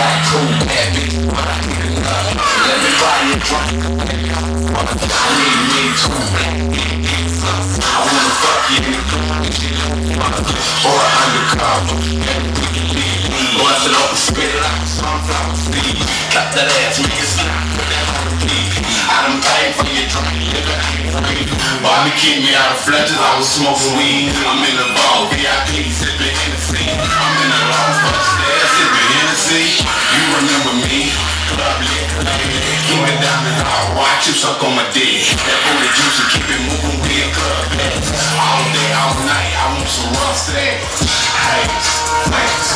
got cool bad bitch, but I need enough. Let me buy you a drink. I need me too. I wanna fuck you in the club or undercover. Or I said open spit it out, sunflower seeds. Cut that ass, make it snap, put that on the beat. I done paid for your drink, Bobby keep me out of fletches, I was smoking weed. I'm in the vault, VIP, sipping Hennessy. I'm in the loft upstairs, sipping Hennessy. You remember me? Club lit, keep it down and I'll watch you suck on my dick. That booty juicy, keep it moving, we in club heads. All day, all night, I want some rough sex. Hey, thanks.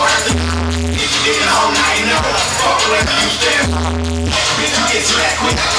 Bitch, you get to that quick.